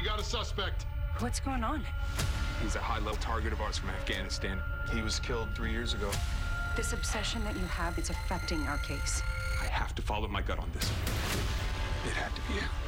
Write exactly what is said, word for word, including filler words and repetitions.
got a suspect. What's going on? He's a high-level target of ours from Afghanistan. He was killed three years ago. This obsession that you have, it's affecting our case. I have to follow my gut on this. It had to be you.